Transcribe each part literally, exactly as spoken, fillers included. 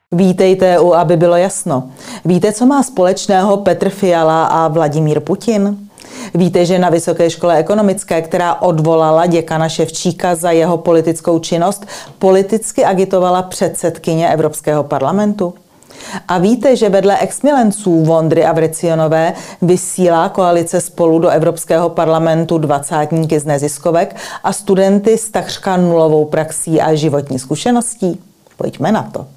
Vítejte u Aby bylo jasno. Víte, co má společného Petr Fiala a Vladimír Putin? Víte, že na Vysoké škole ekonomické, která odvolala děkana Ševčíka za jeho politickou činnost, politicky agitovala předsedkyně Evropského parlamentu? A víte, že vedle exmilenců Vondry a Vrecionové vysílá koalice Spolu do Evropského parlamentu dvacátníky z neziskovek a studenty s takřka nulovou praxí a životní zkušeností? Pojďme na to.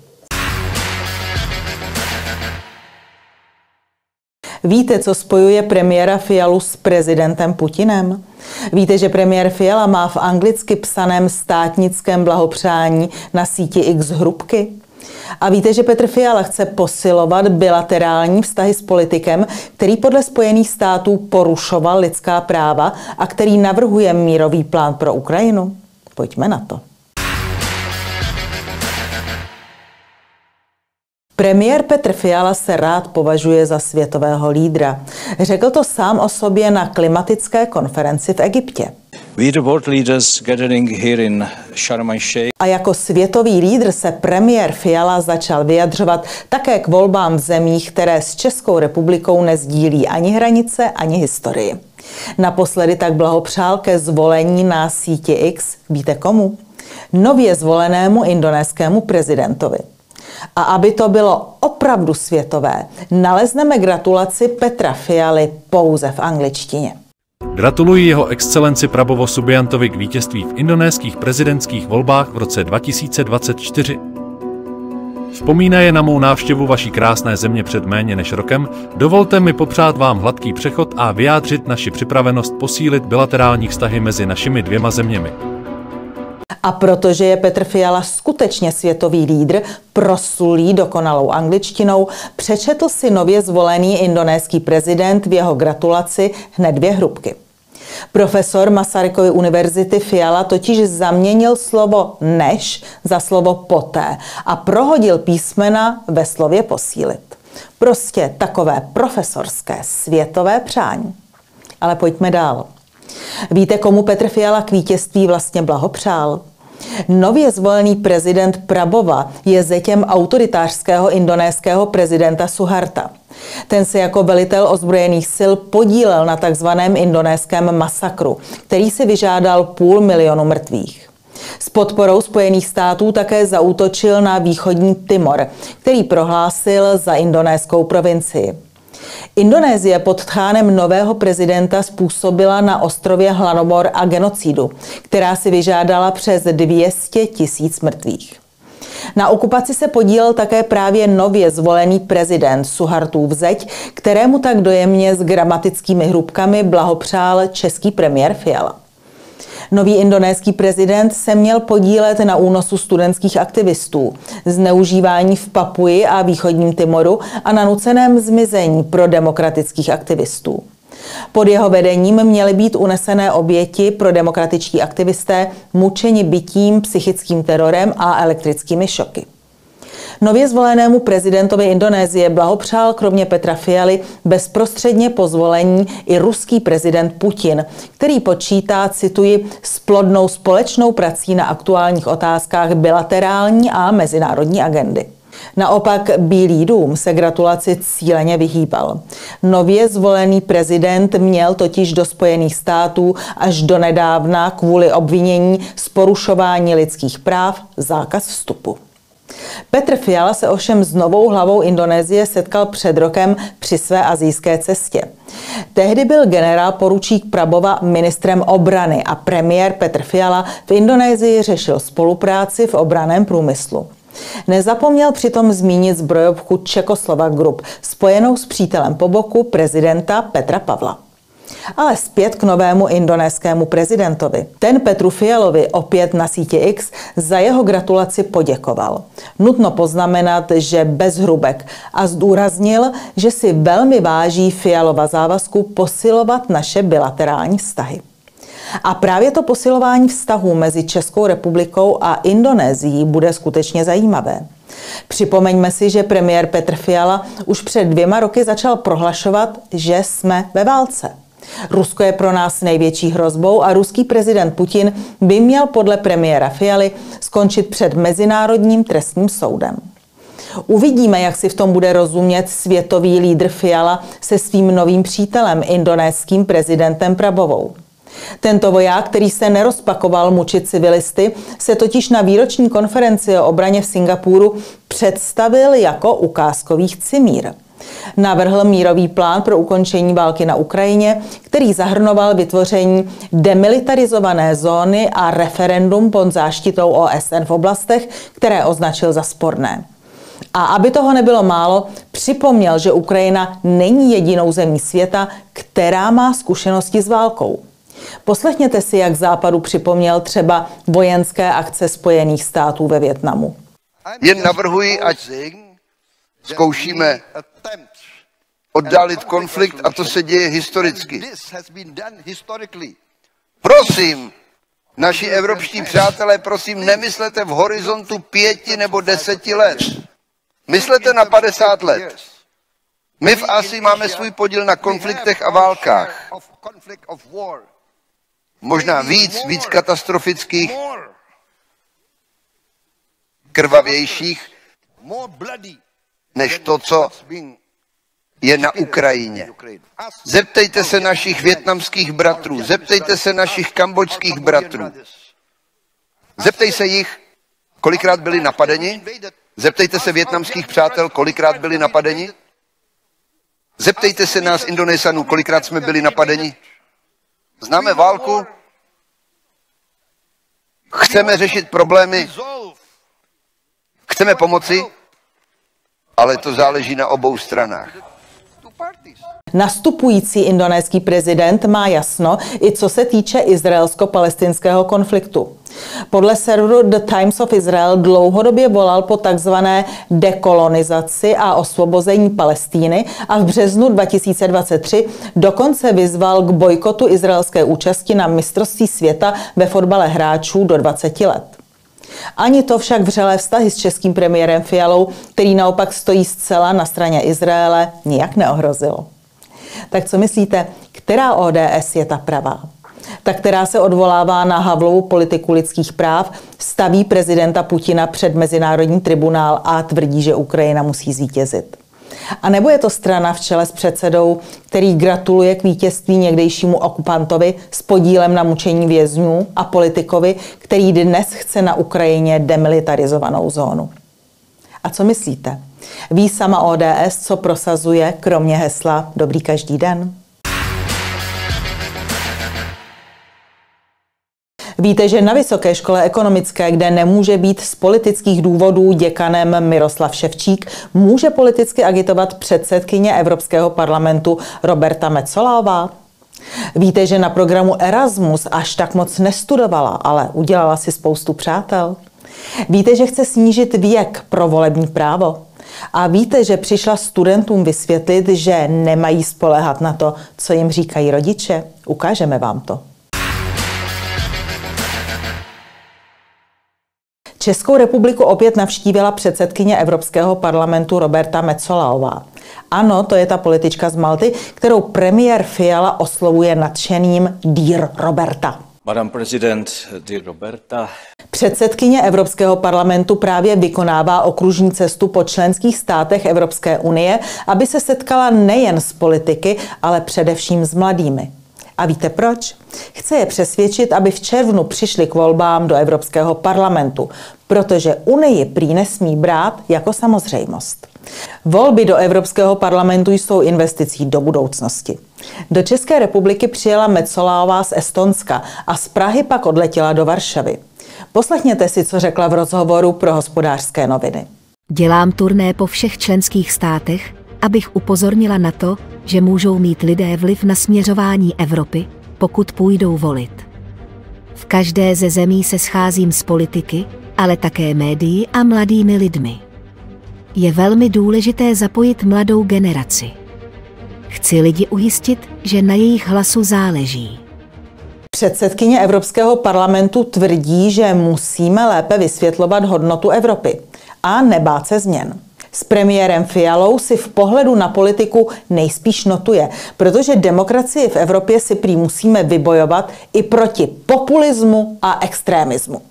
Víte, co spojuje premiéra Fialu s prezidentem Putinem? Víte, že premiér Fiala má v anglicky psaném státnickém blahopřání na síti X hrubky? A víte, že Petr Fiala chce posilovat bilaterální vztahy s politikem, který podle Spojených států porušoval lidská práva a který navrhuje mírový plán pro Ukrajinu? Pojďme na to. Premiér Petr Fiala se rád považuje za světového lídra. Řekl to sám o sobě na klimatické konferenci v Egyptě. We the world leaders gathering here in Sharm el-Sheikh. A jako světový lídr se premiér Fiala začal vyjadřovat také k volbám v zemích, které s Českou republikou nezdílí ani hranice, ani historii. Naposledy tak blahopřál ke zvolení na síti X, víte komu? Nově zvolenému indonéskému prezidentovi. A aby to bylo opravdu světové, nalezneme gratulaci Petra Fialy pouze v angličtině. Gratuluji jeho excelenci Prabowo Subiantovi k vítězství v indonéských prezidentských volbách v roce dva tisíce dvacet čtyři. Vzpomínaje na mou návštěvu vaší krásné země před méně než rokem, dovolte mi popřát vám hladký přechod a vyjádřit naši připravenost posílit bilaterální vztahy mezi našimi dvěma zeměmi. A protože je Petr Fiala skutečně světový lídr, proslulý dokonalou angličtinou, přečetl si nově zvolený indonéský prezident v jeho gratulaci hned dvě hrubky. Profesor Masarykovy univerzity Fiala totiž zaměnil slovo než za slovo poté a prohodil písmena ve slově posílit. Prostě takové profesorské světové přání. Ale pojďme dál. Víte, komu Petr Fiala k vítězství vlastně blahopřál? Nově zvolený prezident Prabowa je zetěm autoritářského indonéského prezidenta Suharta. Ten se jako velitel ozbrojených sil podílel na takzvaném indonéském masakru, který si vyžádal půl milionu mrtvých. S podporou Spojených států také zaútočil na východní Timor, který prohlásil za indonéskou provincii. Indonésie pod tchánem nového prezidenta způsobila na ostrově hladomor a genocidu, která si vyžádala přes dvě stě tisíc mrtvých. Na okupaci se podílel také právě nově zvolený prezident Suhartův zeď, kterému tak dojemně s gramatickými hrubkami blahopřál český premiér Fiala. Nový indonéský prezident se měl podílet na únosu studentských aktivistů, zneužívání v Papuji a východním Timoru a na nuceném zmizení pro demokratických aktivistů. Pod jeho vedením měly být unesené oběti pro demokratičtí aktivisté mučeni bitím, psychickým terorem a elektrickými šoky. Nově zvolenému prezidentovi Indonésie blahopřál kromě Petra Fialy bezprostředně po zvolení i ruský prezident Putin, který počítá, cituji, s plodnou společnou prací na aktuálních otázkách bilaterální a mezinárodní agendy. Naopak Bílý dům se gratulaci cíleně vyhýbal. Nově zvolený prezident měl totiž do Spojených států až do nedávna kvůli obvinění z porušování lidských práv zákaz vstupu. Petr Fiala se ovšem s novou hlavou Indonésie setkal před rokem při své asijské cestě. Tehdy byl generál poručík Prabowa ministrem obrany a premiér Petr Fiala v Indonésii řešil spolupráci v obranném průmyslu. Nezapomněl přitom zmínit zbrojovku Czechoslovak Group, spojenou s přítelem po boku prezidenta Petra Pavla. Ale zpět k novému indonéskému prezidentovi. Ten Petru Fialovi opět na síti X za jeho gratulaci poděkoval. Nutno poznamenat, že bez hrubek a zdůraznil, že si velmi váží Fialova závazku posilovat naše bilaterální vztahy. A právě to posilování vztahů mezi Českou republikou a Indonésií bude skutečně zajímavé. Připomeňme si, že premiér Petr Fiala už před dvěma roky začal prohlašovat, že jsme ve válce. Rusko je pro nás největší hrozbou a ruský prezident Putin by měl podle premiéra Fialy skončit před Mezinárodním trestním soudem. Uvidíme, jak si v tom bude rozumět světový lídr Fiala se svým novým přítelem, indonéským prezidentem Prabovou. Tento voják, který se nerozpakoval mučit civilisty, se totiž na výroční konferenci o obraně v Singapuru představil jako ukázkový cimír. Navrhl mírový plán pro ukončení války na Ukrajině, který zahrnoval vytvoření demilitarizované zóny a referendum pod záštitou O S N v oblastech, které označil za sporné. A aby toho nebylo málo, připomněl, že Ukrajina není jedinou zemí světa, která má zkušenosti s válkou. Poslechněte si, jak Západu připomněl třeba vojenské akce Spojených států ve Vietnamu. Jen navrhuji, ať zkoušíme oddálit konflikt, a to se děje historicky. Prosím, naši evropští přátelé, prosím, nemyslete v horizontu pěti nebo deseti let. Myslete na padesát let. My v Asii máme svůj podíl na konfliktech a válkách. Možná víc, víc katastrofických, krvavějších, než to, co je na Ukrajině. Zeptejte se našich vietnamských bratrů, zeptejte se našich kambodžských bratrů. Zeptej se jich, kolikrát byli napadeni. Zeptejte se vietnamských přátel, kolikrát byli napadeni. Zeptejte se nás, Indonésanů, kolikrát jsme byli napadeni. Známe válku, chceme řešit problémy, chceme pomoci, ale to záleží na obou stranách. Nastupující indonéský prezident má jasno, i co se týče izraelsko-palestinského konfliktu. Podle serveru The Times of Israel dlouhodobě volal po takzvané dekolonizaci a osvobození Palestíny a v březnu dva tisíce dvacet tři dokonce vyzval k bojkotu izraelské účasti na mistrovství světa ve fotbale hráčů do dvaceti let. Ani to však vřelé vztahy s českým premiérem Fialou, který naopak stojí zcela na straně Izraele, nijak neohrozilo. Tak co myslíte, která O D S je ta pravá? Ta, která se odvolává na Havlovu politiku lidských práv, staví prezidenta Putina před mezinárodní tribunál a tvrdí, že Ukrajina musí zvítězit. A nebo je to strana v čele s předsedou, který gratuluje k vítězství někdejšímu okupantovi s podílem na mučení vězňů a politikovi, který dnes chce na Ukrajině demilitarizovanou zónu? A co myslíte? Ví sama O D S, co prosazuje, kromě hesla Dobrý každý den? Víte, že na Vysoké škole ekonomické, kde nemůže být z politických důvodů děkanem Miroslav Ševčík, může politicky agitovat předsedkyně Evropského parlamentu Roberta Metsolová? Víte, že na programu Erasmus až tak moc nestudovala, ale udělala si spoustu přátel? Víte, že chce snížit věk pro volební právo? A víte, že přišla studentům vysvětlit, že nemají spoléhat na to, co jim říkají rodiče? Ukážeme vám to. Českou republiku opět navštívila předsedkyně Evropského parlamentu Roberta Metsolová. Ano, to je ta politička z Malty, kterou premiér Fiala oslovuje nadšeným Dear Roberta. Madam President, dear Roberta. Předsedkyně Evropského parlamentu právě vykonává okružní cestu po členských státech Evropské unie, aby se setkala nejen s politiky, ale především s mladými. A víte proč? Chce je přesvědčit, aby v červnu přišli k volbám do Evropského parlamentu, protože Unii prý nesmí brát jako samozřejmost. Volby do Evropského parlamentu jsou investicí do budoucnosti. Do České republiky přijela Metsolová z Estonska a z Prahy pak odletěla do Varšavy. Poslechněte si, co řekla v rozhovoru pro Hospodářské noviny. Dělám turné po všech členských státech, abych upozornila na to, že můžou mít lidé vliv na směřování Evropy, pokud půjdou volit. V každé ze zemí se scházím s politiky, ale také médií a mladými lidmi. Je velmi důležité zapojit mladou generaci. Chci lidi ujistit, že na jejich hlasu záleží. Předsedkyně Evropského parlamentu tvrdí, že musíme lépe vysvětlovat hodnotu Evropy a nebát se změn. S premiérem Fialou si v pohledu na politiku nejspíš notuje, protože demokracii v Evropě si prý musíme vybojovat i proti populismu a extrémismu.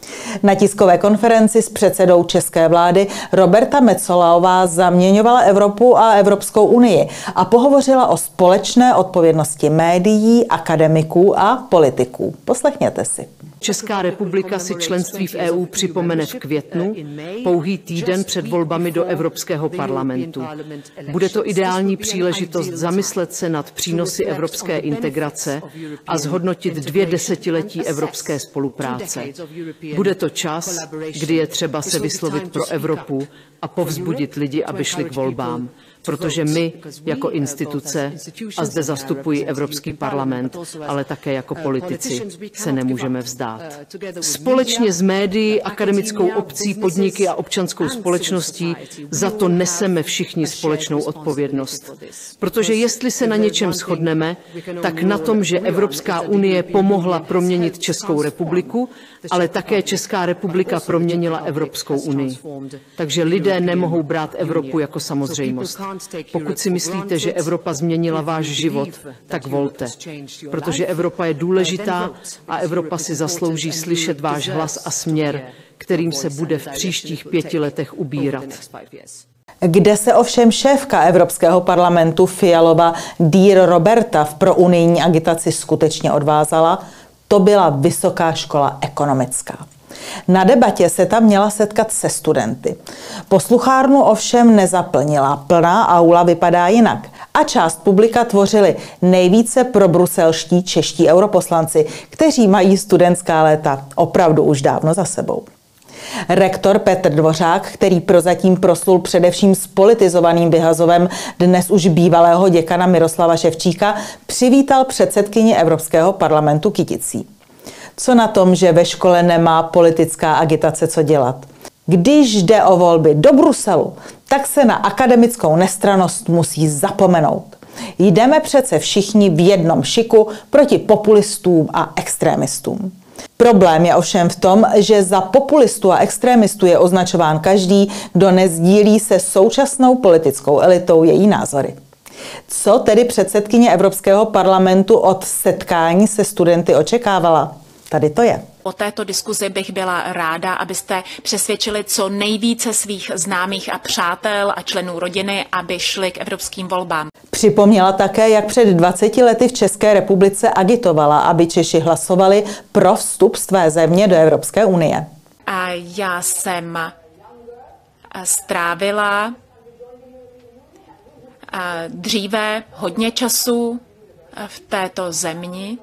Na tiskové konferenci s předsedou české vlády Roberta Metsola zaměňovala Evropu a Evropskou unii a pohovořila o společné odpovědnosti médií, akademiků a politiků. Poslechněte si. Česká republika si členství v E U připomene v květnu, pouhý týden před volbami do Evropského parlamentu. Bude to ideální příležitost zamyslet se nad přínosy evropské integrace a zhodnotit dvě desetiletí evropské spolupráce. Bude to čas, kdy je třeba se vyslovit pro Evropu a povzbudit lidi, aby šli k volbám. Protože my jako instituce, a zde zastupují Evropský parlament, ale také jako politici, se nemůžeme vzdát. Společně s médií, akademickou obcí, podniky a občanskou společností za to neseme všichni společnou odpovědnost. Protože jestli se na něčem shodneme, tak na tom, že Evropská unie pomohla proměnit Českou republiku, ale také Česká republika proměnila Evropskou unii. Takže lidé nemohou brát Evropu jako samozřejmost. Pokud si myslíte, že Evropa změnila váš život, tak volte. Protože Evropa je důležitá a Evropa si zaslouží slyšet váš hlas a směr, kterým se bude v příštích pěti letech ubírat. Kde se ovšem šéfka Evropského parlamentu Fialova Dear Roberta v prounijní agitaci skutečně odvázala, to byla Vysoká škola ekonomická. Na debatě se tam měla setkat se studenty. Posluchárnu ovšem nezaplnila, plná aula vypadá jinak. A část publika tvořili nejvíce probruselští čeští europoslanci, kteří mají studentská léta opravdu už dávno za sebou. Rektor Petr Dvořák, který prozatím proslul především s politizovaným vyhazovem dnes už bývalého děkana Miroslava Ševčíka, přivítal předsedkyni Evropského parlamentu Kyticí. Co na tom, že ve škole nemá politická agitace co dělat? Když jde o volby do Bruselu, tak se na akademickou nestrannost musí zapomenout. Jdeme přece všichni v jednom šiku proti populistům a extrémistům. Problém je ovšem v tom, že za populistu a extrémistu je označován každý, kdo nezdílí se současnou politickou elitou její názory. Co tedy předsedkyně Evropského parlamentu od setkání se studenty očekávala? Tady to je. Po této diskuzi bych byla ráda, abyste přesvědčili co nejvíce svých známých a přátel a členů rodiny, aby šli k evropským volbám. Připomněla také, jak před dvaceti lety v České republice agitovala, aby Češi hlasovali pro vstup své země do Evropské unie. A já jsem strávila dříve hodně času v této zemi.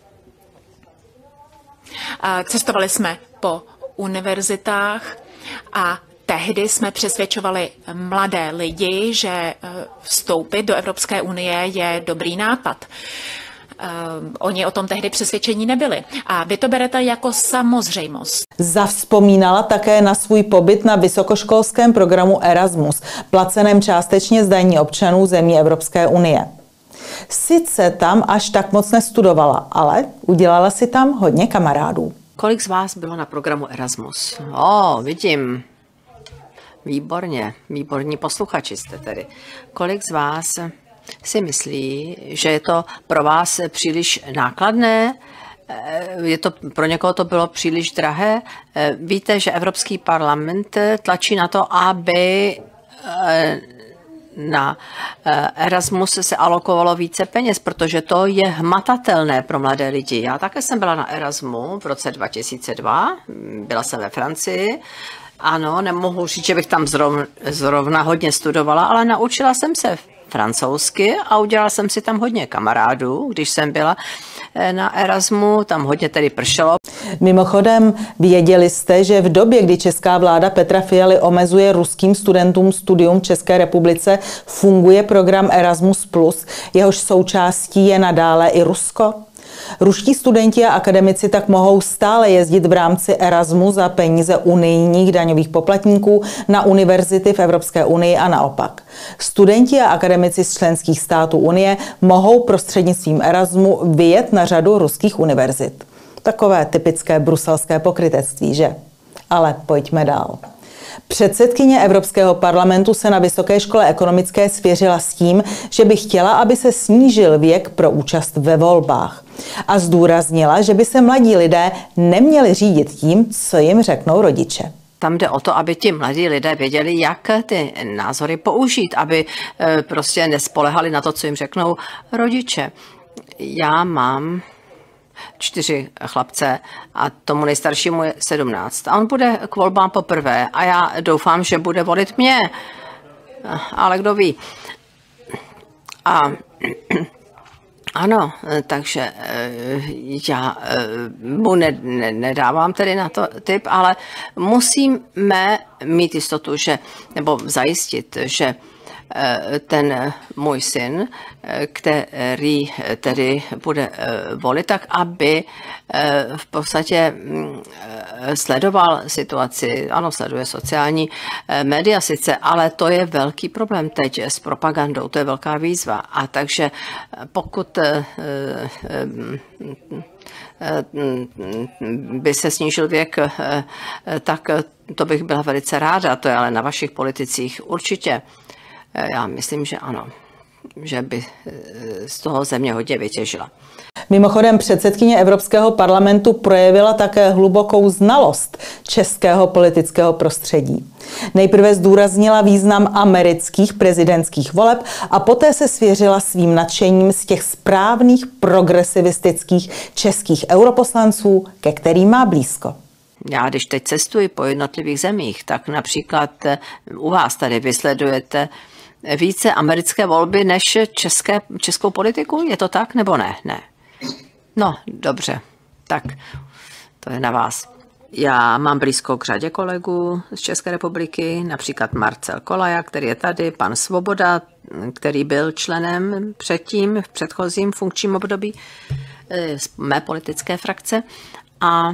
Cestovali jsme po univerzitách a tehdy jsme přesvědčovali mladé lidi, že vstoupit do Evropské unie je dobrý nápad. Oni o tom tehdy přesvědčení nebyli. A vy to berete jako samozřejmost. Zavzpomínala také na svůj pobyt na vysokoškolském programu Erasmus, placeném částečně z daní občanů zemí Evropské unie. Sice tam až tak moc nestudovala, ale udělala si tam hodně kamarádů. Kolik z vás bylo na programu Erasmus? O, vidím. Výborně, výborní posluchači jste tedy. Kolik z vás si myslí, že je to pro vás příliš nákladné? Je to, pro někoho to bylo příliš drahé? Víte, že Evropský parlament tlačí na to, aby na Erasmus se alokovalo více peněz, protože to je hmatatelné pro mladé lidi. Já také jsem byla na Erasmu v roce dva tisíce dva, byla jsem ve Francii. Ano, nemohu říct, že bych tam zrovna, zrovna hodně studovala, ale naučila jsem se francouzsky a udělala jsem si tam hodně kamarádů, když jsem byla na Erasmu, tam hodně tedy pršelo. Mimochodem, věděli jste, že v době, kdy česká vláda Petra Fialy omezuje ruským studentům studium v České republice, funguje program Erasmus plus, jehož součástí je nadále i Rusko? Ruští studenti a akademici tak mohou stále jezdit v rámci Erasmu za peníze unijních daňových poplatníků na univerzity v Evropské unii a naopak. Studenti a akademici z členských států Unie mohou prostřednictvím Erasmu vyjet na řadu ruských univerzit. Takové typické bruselské pokrytectví, že? Ale pojďme dál. Předsedkyně Evropského parlamentu se na Vysoké škole ekonomické svěřila s tím, že by chtěla, aby se snížil věk pro účast ve volbách. A zdůraznila, že by se mladí lidé neměli řídit tím, co jim řeknou rodiče. Tam jde o to, aby ti mladí lidé věděli, jak ty názory použít, aby prostě nespolehali na to, co jim řeknou rodiče. Já mám čtyři chlapce a tomu nejstaršímu je sedmnáct. A on bude k volbám poprvé a já doufám, že bude volit mě. Ale kdo ví. A ano, takže já mu ne, ne, nedávám tedy na to tip, ale musíme mít jistotu, že, nebo zajistit, že ten můj syn, který tedy bude volit, tak aby v podstatě sledoval situaci, ano, sleduje sociální média sice, ale to je velký problém teď s propagandou, to je velká výzva. A takže pokud by se snížil věk, tak to bych byla velice ráda, to je ale na vašich politicích určitě. Já myslím, že ano, že by z toho země hodně vytěžila. Mimochodem předsedkyně Evropského parlamentu projevila také hlubokou znalost českého politického prostředí. Nejprve zdůraznila význam amerických prezidentských voleb a poté se svěřila svým nadšením z těch správných progresivistických českých europoslanců, ke kterým má blízko. Já když teď cestuji po jednotlivých zemích, tak například u vás tady vysledujete více americké volby než české, českou politiku? Je to tak nebo ne? Ne. No, dobře. Tak, to je na vás. Já mám blízko k řadě kolegů z České republiky, například Marcel Kolaja, který je tady, pan Svoboda, který byl členem předtím, v předchozím funkčním období z mé politické frakce. A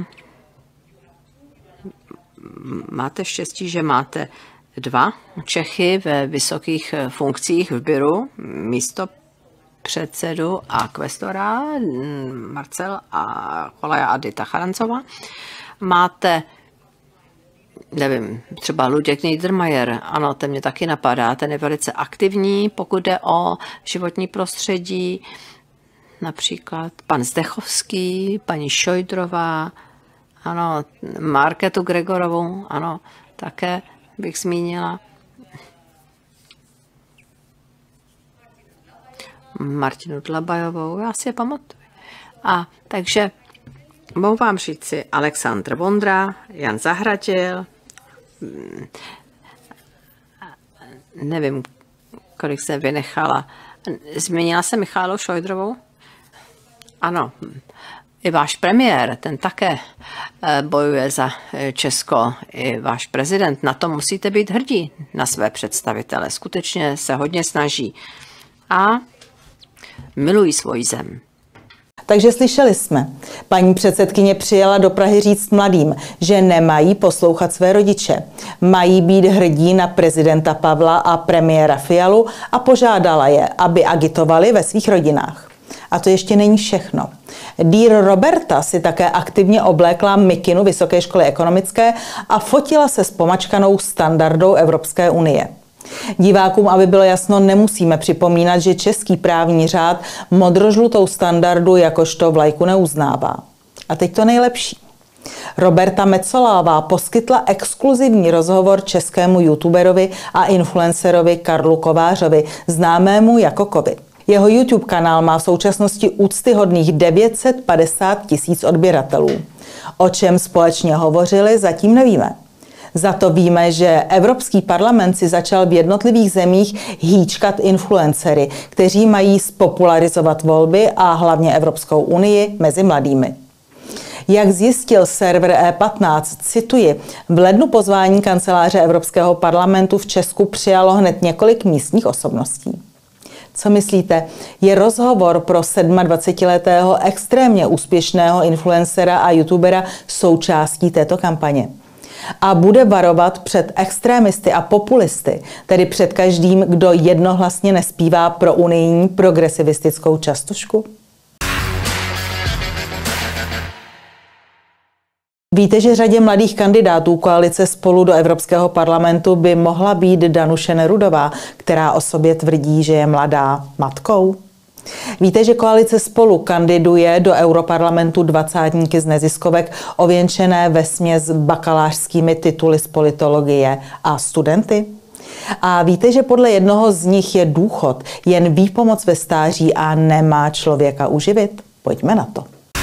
máte štěstí, že máte dva Čechy ve vysokých funkcích v byru, místo předsedu a kvestora, Marcel a Kolaja a Dita Charancová. Máte, nevím, třeba Luděk Niedermayer, ano, ten mě taky napadá, ten je velice aktivní, pokud jde o životní prostředí, například pan Zdechovský, paní Šojdrová, ano, Markétu Gregorovou, ano, také bych zmínila. Martinu Dlabajovou, já si je pamatuju. A takže mohu vám říci Aleksandr Vondra, Jan Zahradil, nevím, kolik jsem vynechala. Zmínila jsem Michálu Šojdrovou? Ano. I váš premiér, ten také bojuje za Česko, i váš prezident. Na to musíte být hrdí, na své představitele. Skutečně se hodně snaží a milují svoji zem. Takže slyšeli jsme. Paní předsedkyně přijela do Prahy říct mladým, že nemají poslouchat své rodiče. Mají být hrdí na prezidenta Pavla a premiéra Fialu a požádala je, aby agitovali ve svých rodinách. A to ještě není všechno. Dýr Roberta si také aktivně oblékla mikinu Vysoké školy ekonomické a fotila se s pomačkanou standardou Evropské unie. Divákům, aby bylo jasno, nemusíme připomínat, že český právní řád modrožlutou standardu jakožto vlajku neuznává. A teď to nejlepší. Roberta Metzolavá poskytla exkluzivní rozhovor českému youtuberovi a influencerovi Karlu Kovářovi, známému jako Kovy. Jeho YouTube kanál má v současnosti úctyhodných devět set padesát tisíc odběratelů. O čem společně hovořili, zatím nevíme. Za to víme, že Evropský parlament si začal v jednotlivých zemích hýčkat influencery, kteří mají spopularizovat volby a hlavně Evropskou unii mezi mladými. Jak zjistil server E patnáct, cituji, v lednu pozvání kanceláře Evropského parlamentu v Česku přijalo hned několik místních osobností. Co myslíte, je rozhovor pro dvacetisedmiletého extrémně úspěšného influencera a youtubera součástí této kampaně? A bude varovat před extrémisty a populisty, tedy před každým, kdo jednohlasně nespívá pro unijní progresivistickou častušku? Víte, že řadě mladých kandidátů koalice Spolu do Evropského parlamentu by mohla být Danuše Nerudová, která o sobě tvrdí, že je mladá matkou? Víte, že koalice Spolu kandiduje do europarlamentu dvacátníky z neziskovek ověnčené vesměs bakalářskými tituly z politologie a studenty? A víte, že podle jednoho z nich je důchod jen výpomoc ve stáří a nemá člověka uživit? Pojďme na to.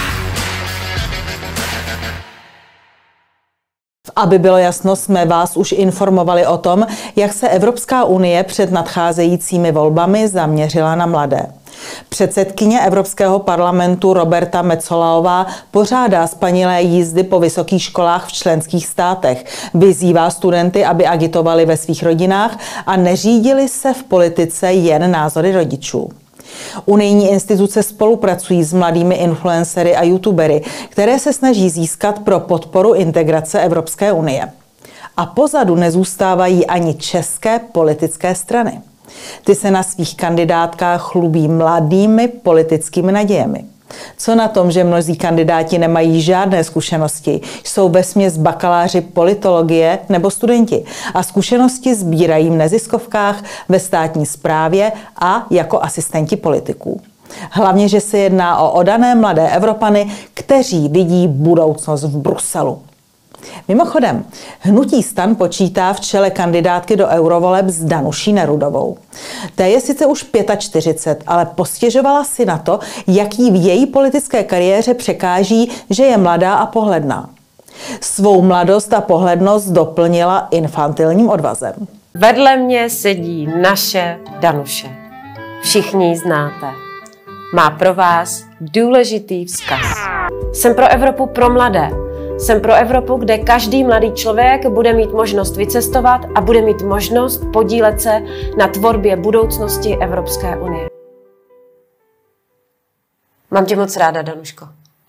Aby bylo jasno, jsme vás už informovali o tom, jak se Evropská unie před nadcházejícími volbami zaměřila na mladé. Předsedkyně Evropského parlamentu Roberta Metsolavová pořádá spanilé jízdy po vysokých školách v členských státech, vyzývá studenty, aby agitovali ve svých rodinách a neřídili se v politice jen názory rodičů. Unijní instituce spolupracují s mladými influencery a youtubery, které se snaží získat pro podporu integrace Evropské unie. A pozadu nezůstávají ani české politické strany. Ty se na svých kandidátkách chlubí mladými politickými nadějemi. Co na tom, že mnozí kandidáti nemají žádné zkušenosti, jsou vesměs bakaláři politologie nebo studenti a zkušenosti sbírají v neziskovkách, ve státní správě a jako asistenti politiků. Hlavně, že se jedná o oddané mladé Evropany, kteří vidí budoucnost v Bruselu. Mimochodem, hnutí STAN počítá v čele kandidátky do eurovoleb s Danuší Nerudovou. Té je sice už čtyřicet pět, ale postěžovala si na to, jak jí v její politické kariéře překáží, že je mladá a pohledná. Svou mladost a pohlednost doplnila infantilním odvazem. Vedle mě sedí naše Danuše. Všichni ji znáte. Má pro vás důležitý vzkaz. Jsem pro Evropu pro mladé. Jsem pro Evropu, kde každý mladý člověk bude mít možnost vycestovat a bude mít možnost podílet se na tvorbě budoucnosti Evropské unie. Mám tě moc ráda, Danuško.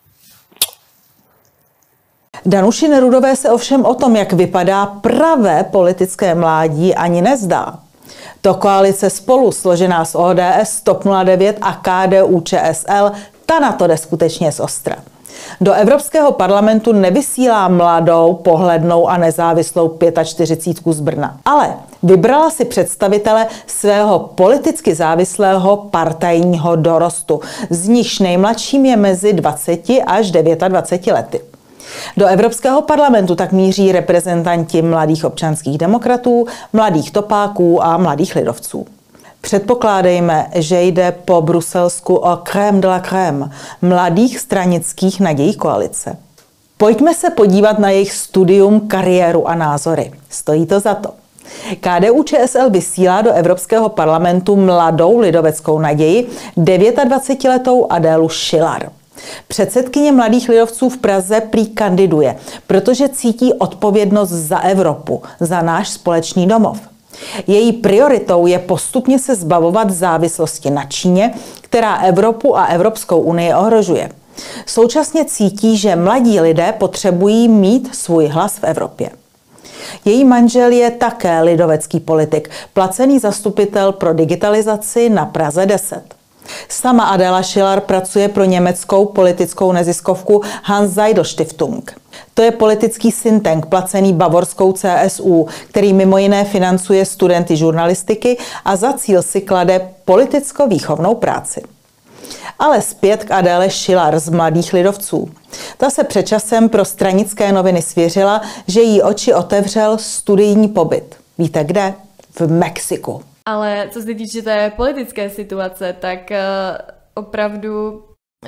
Danuši Nerudové se ovšem o tom, jak vypadá pravé politické mládí, ani nezdá. To koalice Spolu, složená z O D S, TOP nula devět a K D U Č S L, ta na to jde skutečně z ostra. Do Evropského parlamentu nevysílá mladou, pohlednou a nezávislou čtyřicítku z Brna. Ale vybrala si představitele svého politicky závislého partajního dorostu, z nichž nejmladším je mezi dvaceti až dvaceti devíti lety. Do Evropského parlamentu tak míří reprezentanti mladých občanských demokratů, mladých topáků a mladých lidovců. Předpokládejme, že jde po bruselsku o crème de la crème mladých stranických nadějí koalice. Pojďme se podívat na jejich studium, kariéru a názory. Stojí to za to. K D U Č S L vysílá do Evropského parlamentu mladou lidoveckou naději dvacetidevítiletou Adélu Schiller. Předsedkyně mladých lidovců v Praze prý kandiduje, protože cítí odpovědnost za Evropu, za náš společný domov. Její prioritou je postupně se zbavovat závislosti na Číně, která Evropu a Evropskou unii ohrožuje. Současně cítí, že mladí lidé potřebují mít svůj hlas v Evropě. Její manžel je také lidovecký politik, placený zastupitel pro digitalizaci na Praze deset. Sama Adéla Schiller pracuje pro německou politickou neziskovku Hans Seidel Stiftung. To je politický think tank placený bavorskou C S U, který mimo jiné financuje studenty žurnalistiky a za cíl si klade politicko-výchovnou práci. Ale zpět k Adéle Schiller z Mladých lidovců. Ta se před časem pro stranické noviny svěřila, že jí oči otevřel studijní pobyt. Víte kde? V Mexiku. Ale co se týče té politické situace, tak uh, opravdu uh,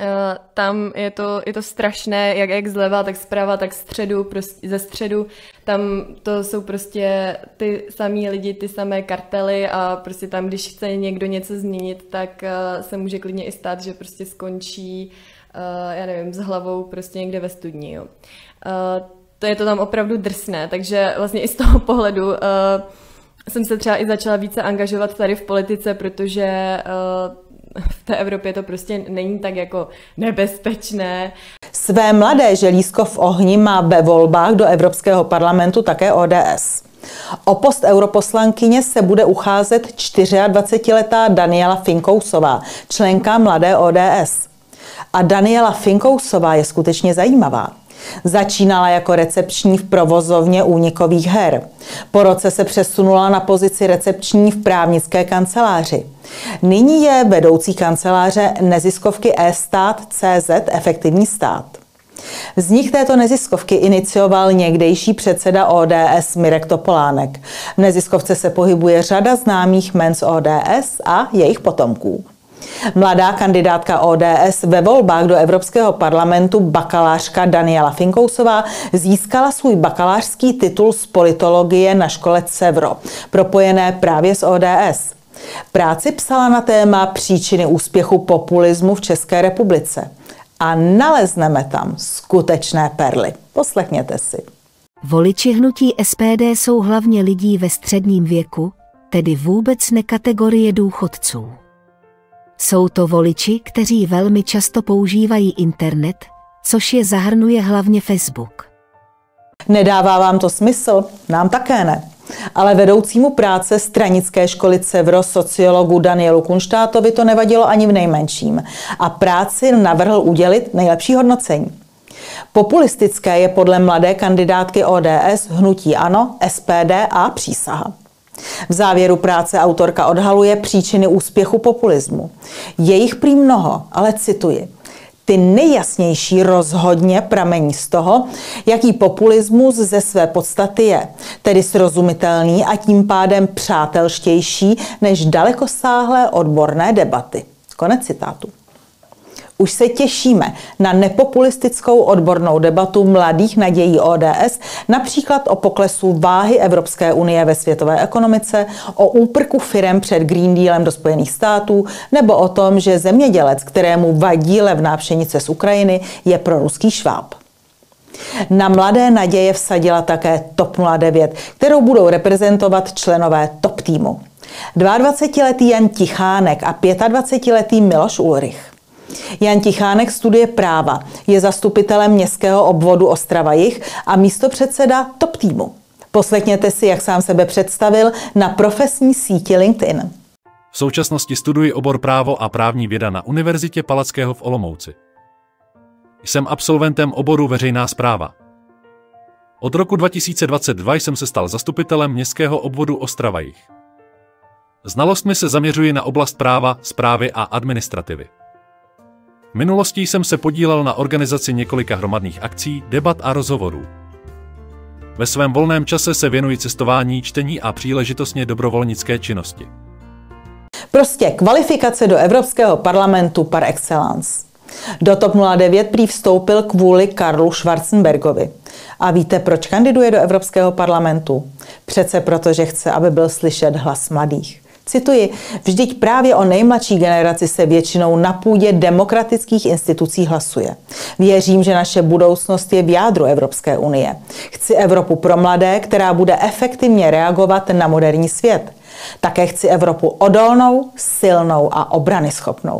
tam je to, je to strašné, jak, jak zleva, tak zprava, tak středu, prostě ze středu. Tam to jsou prostě ty samý lidi, ty samé kartely a prostě tam, když chce někdo něco změnit, tak uh, se může klidně i stát, že prostě skončí, uh, já nevím, s hlavou prostě někde ve studni. Jo. Uh, to je to tam opravdu drsné, takže vlastně i z toho pohledu uh, jsem se třeba i začala více angažovat tady v politice, protože uh, v té Evropě to prostě není tak jako nebezpečné. Své mladé želízko v ohni má ve volbách do Evropského parlamentu také O D S. O post europoslankyně se bude ucházet dvacetičtyřletá Daniela Finkousová, členka mladé O D S. A Daniela Finkousová je skutečně zajímavá. Začínala jako recepční v provozovně únikových her. Po roce se přesunula na pozici recepční v právnické kanceláři. Nyní je vedoucí kanceláře neziskovky e-stát tečka cé zet Efektivní stát. Vznik této neziskovky inicioval někdejší předseda O D S Mirek Topolánek. V neziskovce se pohybuje řada známých jmen z O D S a jejich potomků. Mladá kandidátka O D S ve volbách do Evropského parlamentu bakalářka Daniela Finkousová získala svůj bakalářský titul z politologie na škole Cevro, propojené právě s O D S. Práci psala na téma příčiny úspěchu populismu v České republice. A nalezneme tam skutečné perly. Poslechněte si. Voliči hnutí S P D jsou hlavně lidí ve středním věku, tedy vůbec ne kategorie důchodců. Jsou to voliči, kteří velmi často používají internet, což je zahrnuje hlavně Facebook. Nedává vám to smysl? Nám také ne. Ale vedoucímu práce stranické školy Cevro sociologu Danielu Kunštátovi to nevadilo ani v nejmenším a práci navrhl udělit nejlepší hodnocení. Populistické je podle mladé kandidátky O D S hnutí ANO, S P D a Přísaha. V závěru práce autorka odhaluje příčiny úspěchu populismu. Je jich prý mnoho, ale cituji. Ty nejjasnější rozhodně pramení z toho, jaký populismus ze své podstaty je, tedy srozumitelný a tím pádem přátelštější než dalekosáhlé odborné debaty. Konec citátu. Už se těšíme na nepopulistickou odbornou debatu mladých nadějí O D S, například o poklesu váhy Evropské unie ve světové ekonomice, o úprku firem před Green Dealem do Spojených států, nebo o tom, že zemědělec, kterému vadí levná pšenice z Ukrajiny, je proruský šváb. Na mladé naděje vsadila také TOP nula devět, kterou budou reprezentovat členové top týmu. dvacetiletý Jan Tichánek a dvacetiletý Miloš Ulrich. Jan Tichánek studuje práva, je zastupitelem městského obvodu Ostrava-Jih a místopředseda top týmu. Poslechněte si, jak sám sebe představil na profesní síti LinkedIn. V současnosti studuji obor právo a právní věda na Univerzitě Palackého v Olomouci. Jsem absolventem oboru veřejná správa. Od roku dva tisíce dvacet dva jsem se stal zastupitelem městského obvodu Ostrava-Jih. Znalostmi se zaměřuji na oblast práva, správy a administrativy. V minulosti jsem se podílel na organizaci několika hromadných akcí, debat a rozhovorů. Ve svém volném čase se věnuji cestování, čtení a příležitostně dobrovolnické činnosti. Prostě kvalifikace do Evropského parlamentu par excellence. Do TOP nula devět prý vstoupil kvůli Karlu Schwarzenbergovi. A víte, proč kandiduje do Evropského parlamentu? Přece proto, že chce, aby byl slyšet hlas mladých. Cituji, vždyť právě o nejmladší generaci se většinou na půdě demokratických institucí hlasuje. Věřím, že naše budoucnost je v jádru Evropské unie. Chci Evropu pro mladé, která bude efektivně reagovat na moderní svět. Také chci Evropu odolnou, silnou a obranyschopnou.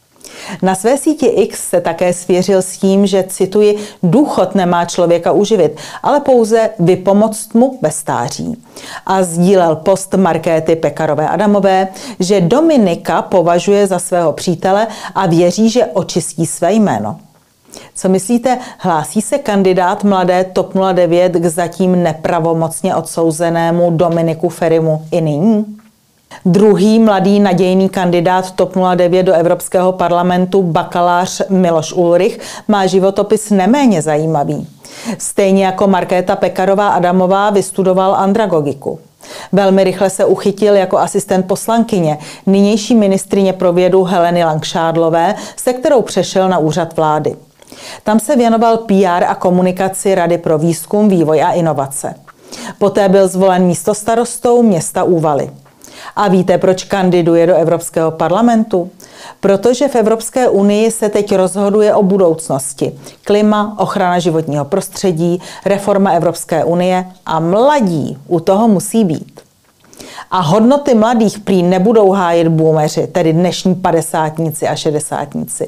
Na své síti X se také svěřil s tím, že, cituji, důchod nemá člověka uživit, ale pouze vypomoct mu ve stáří. A sdílel post Markéty Pekarové Adamové, že Dominika považuje za svého přítele a věří, že očistí své jméno. Co myslíte, hlásí se kandidát mladé TOP nula devět k zatím nepravomocně odsouzenému Dominiku Ferimu i nyní? Druhý mladý nadějný kandidát TOP nula devět do Evropského parlamentu, bakalář Miloš Ulrich, má životopis neméně zajímavý. Stejně jako Markéta Pekarová Adamová vystudoval andragogiku. Velmi rychle se uchytil jako asistent poslankyně, nynější ministryně pro vědu Heleny Langšádlové, se kterou přešel na úřad vlády. Tam se věnoval P R a komunikaci Rady pro výzkum, vývoj a inovace. Poté byl zvolen místostarostou města Úvaly. A víte, proč kandiduje do Evropského parlamentu? Protože v Evropské unii se teď rozhoduje o budoucnosti. Klima, ochrana životního prostředí, reforma Evropské unie a mladí u toho musí být. A hodnoty mladých prý nebudou hájit boomeři, tedy dnešní padesátníci a šedesátníci.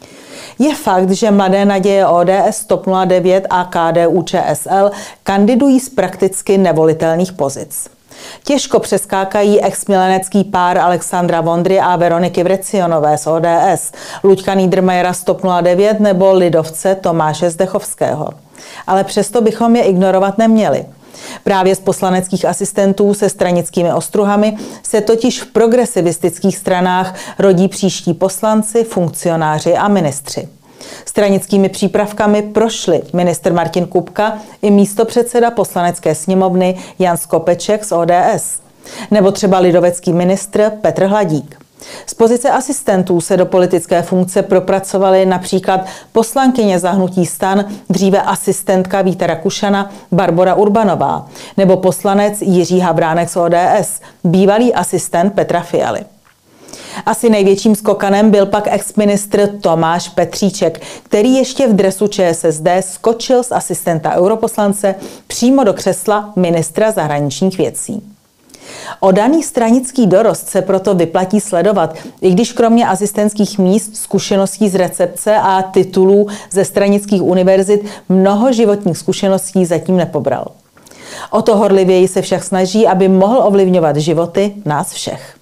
Je fakt, že mladé naděje O D S, TOP nula devět a K D U Č S L kandidují z prakticky nevolitelných pozic. Těžko přeskákají exmilenecký pár Alexandra Vondry a Veroniky Vrecionové z O D S, Luďka Niedermayera z TOP nula devět nebo lidovce Tomáše Zdechovského. Ale přesto bychom je ignorovat neměli. Právě z poslaneckých asistentů se stranickými ostruhami se totiž v progresivistických stranách rodí příští poslanci, funkcionáři a ministři. Stranickými přípravkami prošli ministr Martin Kupka i místopředseda poslanecké sněmovny Jan Skopeček z O D S. Nebo třeba lidovecký ministr Petr Hladík. Z pozice asistentů se do politické funkce propracovali například poslankyně za hnutí STAN, dříve asistentka Víta Rakušana Barbora Urbanová, nebo poslanec Jiří Havránek z O D S, bývalý asistent Petra Fialy. Asi největším skokanem byl pak exministr Tomáš Petříček, který ještě v dresu Č S S D skočil z asistenta europoslance přímo do křesla ministra zahraničních věcí. O daný stranický dorost se proto vyplatí sledovat, i když kromě asistentských míst, zkušeností z recepce a titulů ze stranických univerzit mnoho životních zkušeností zatím nepobral. O to horlivěji se však snaží, aby mohl ovlivňovat životy nás všech.